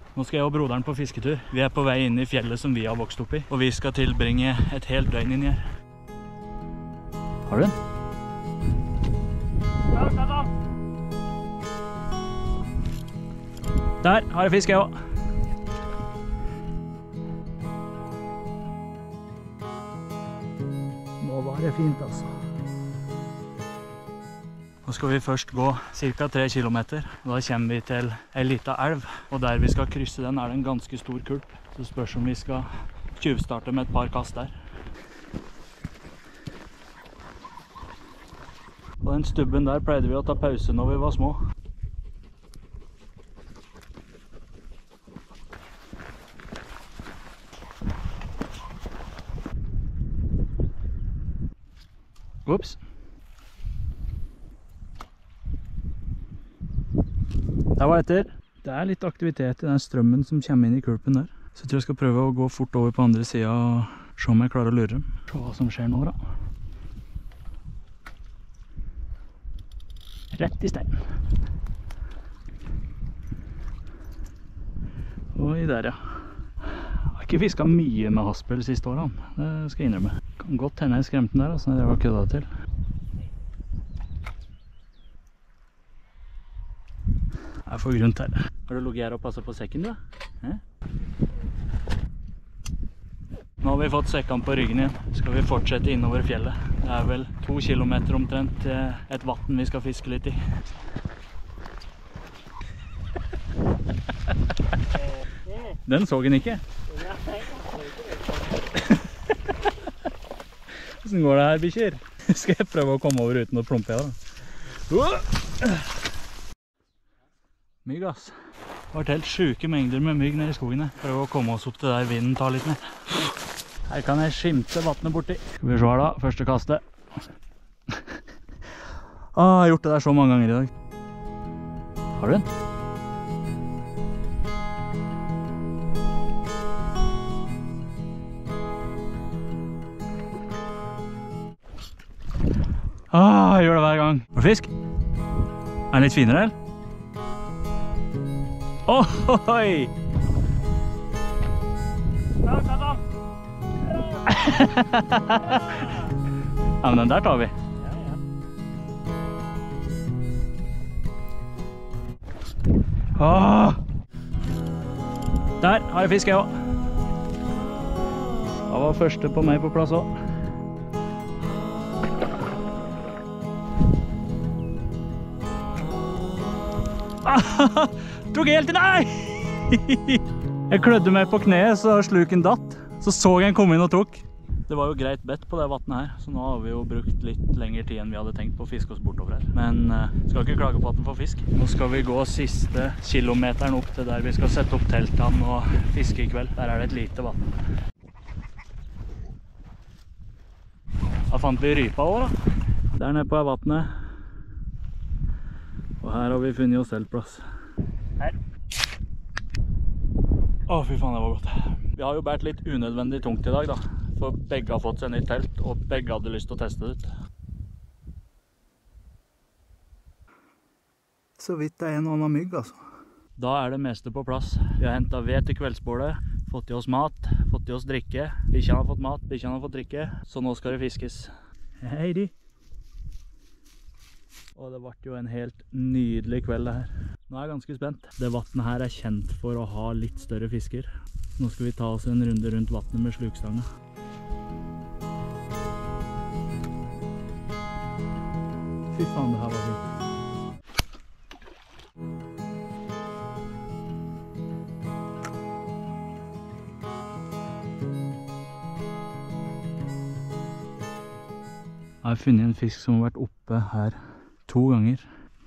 Nå skal jeg og broderen på fisketur. Vi er på vei inn i fjellet som vi har vokst opp i, og vi skal tilbringe et helt døgn inni her. Har du den? Der har jeg fisk jeg også. Nå var det fint altså. Nå skal vi først gå ca. 3 kilometer. Da kommer vi til en liten elv, og der vi skal krysse den er det en ganske stor kulp. Så spørs om vi skal tjuvstarte med et par kast der. På den stubben der pleide vi å ta pause når vi var små. Ups. Der var etter. Det er litt aktivitet i den strømmen som kommer inn i kulpen der. Så jeg tror jeg skal prøve å gå fort over på andre siden og se om jeg klarer å lure dem. Se hva som skjer nå da. Rett i steinen. Oi, der ja. Jeg har ikke fisket mye med haspel siste årene, det skal jeg innrømme. Kan godt hende jeg skremte den der, altså, når jeg var kødda til. Jeg får grunn til. Har du ligget her og passet på sekken da? Nå har vi fått sekkene på ryggen igjen. Skal vi fortsette innover fjellet. Det er vel 2 kilometer omtrent til et vatten vi skal fiske litt i. Den så den ikke. Hvordan går det her, bikkjer? Skal jeg prøve å komme over uten å plumpe da? Mygg, ass. Det har vært helt syke mengder med mygg nede i skogen her. Prøve å komme oss opp til der vinden tar litt mer. Her kan jeg skimte vattnet borti. Skal vi se her da, første kastet. Jeg har gjort det der så mange ganger i dag. Har du den? Jeg gjør det hver gang. Har du fisk? Er den litt finere, eller? Ohoi! Ja, men den der tar vi. Der har jeg fisk jeg også. Da var første på meg på plass også. Tok helt til deg! Jeg klødde meg på kneet så sluken datt. Så jeg en kom inn og tok. Det var jo greit bedt på det vattnet her, så nå har vi jo brukt litt lengre tid enn vi hadde tenkt på å fiske oss bortover her. Men skal ikke klage på at den får fisk. Nå skal vi gå siste kilometeren opp til der vi skal sette opp teltene og fiske i kveld. Der er det et lite vatten. Da fant vi rypa også da. Der nede på vattnet. Og her har vi funnet oss teltplass. Her. Fy faen, det var godt. Vi har jo bært litt unødvendig tungt i dag da. For begge har fått seg nytt telt, og begge hadde lyst til å teste det ut. Så vidt det er en annen mygg, altså. Da er det meste på plass. Vi har hentet ved til kveldsbordet, fått i oss mat, fått i oss drikke. Bikkjene har fått mat, bikkjene har fått drikke. Så nå skal det fiskes. Hei de! Og det ble jo en helt nydelig kveld det her. Nå er jeg ganske spent. Det vattnet her er kjent for å ha litt større fisker. Nå skal vi ta oss en runde rundt vattnet med slukstanga. Fy faen, det her var fint. Jeg har funnet en fisk som har vært oppe her 2 ganger.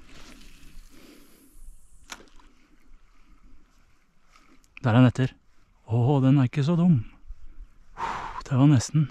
Der er den etter. Den er ikke så dum. Det var nesten.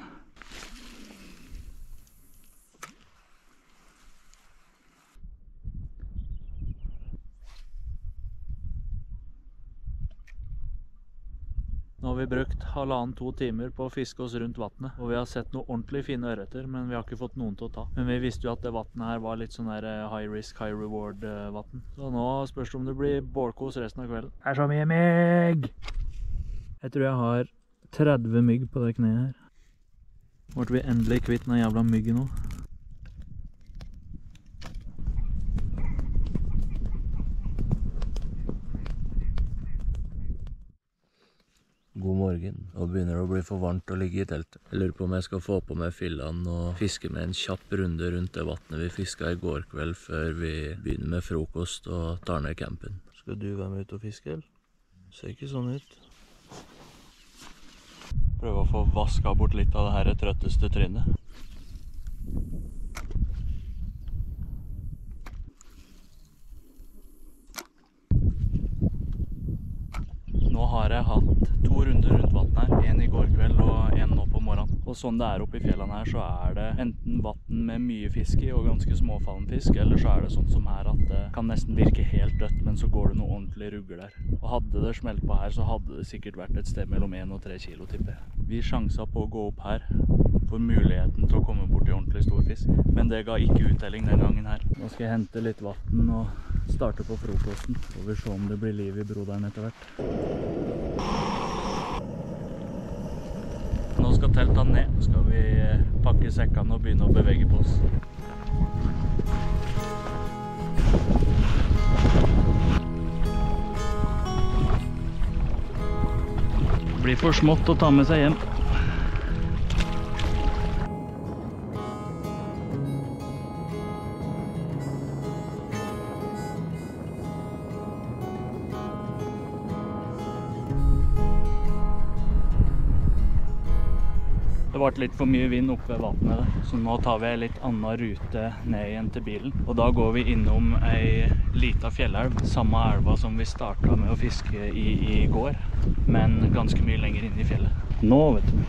Nå har vi brukt 1,5–2 timer på å fiske oss rundt vattnet, og vi har sett noen ordentlig fine ørreter, men vi har ikke fått noen til å ta. Men vi visste jo at det vattnet her var litt sånn der high risk, high reward vatten. Så nå spørs det om det blir bålkos resten av kvelden. Det er så mye mygg! Jeg tror jeg har 30 mygg på det kneet her. Nå ble vi endelig kvitt den jævla myggen nå. God morgen. Nå begynner det å bli for varmt å ligge i teltet. Jeg lurer på om jeg skal få på meg fillene og fiske med en kjapp runde rundt det vattnet vi fisket i går kveld før vi begynner med frokost og tar ned campen. Skal du være med ut og fiske, eller? Ser ikke sånn ut. Prøve å få vasket bort litt av det her trøtteste trynet. Nå har jeg hatt 2 runder rundt vatten her, en i går kveld og en nå på morgenen. Og sånn det er oppe i fjellene her, så er det enten vatten med mye fisk i og ganske småfallen fisk, eller så er det sånn som her at det kan nesten virke helt dødt, men så går det noe ordentlig rugger der. Og hadde det smelt på her, så hadde det sikkert vært et sted mellom 1 og 3 kilo, tipper jeg. Vi sjansa på å gå opp her for muligheten til å komme bort til ordentlig stor fisk, men det ga ikke uttelling den gangen her. Nå skal jeg hente litt vatten og starte på frokosten, og vi ser om det blir liv i broderen etter hvert. Nå skal teltene ned. Nå skal vi pakke sekkene og begynne å bevege på oss. Det blir for smått å ta med seg hjem. Det ble litt for mye vind oppe ved vattnet, så nå tar vi en litt annen rute ned igjen til bilen. Og da går vi innom ei lita fjellelv, samme elva som vi startet med å fiske i går, men ganske mye lenger inn i fjellet. Nå, vet du.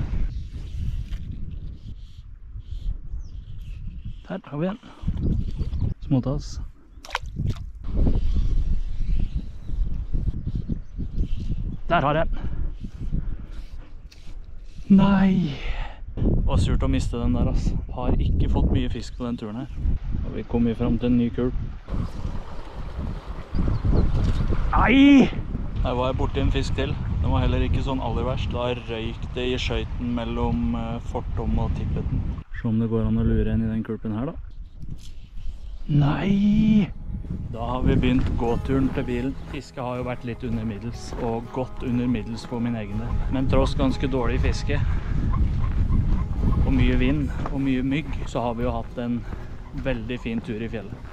Her har vi en. Småtass. Der har jeg en. Nei! Det var surt å miste den der, altså. Har ikke fått mye fisk på den turen her. Og vi kom jo frem til en ny kul. Nei! Der var jeg borti en fisk til. Den var heller ikke sånn aller verst. Da røyk det i skøyten mellom fortom og tippeten. Se om det går an å lure en i den kulpen her, da. Nei! Da har vi begynt gåturen til bilen. Fiske har jo vært litt under middels, og godt under middels for min egen del. Men tross ganske dårlig fiske, og mye vind og mye mygg, så har vi jo hatt en veldig fin tur i fjellet.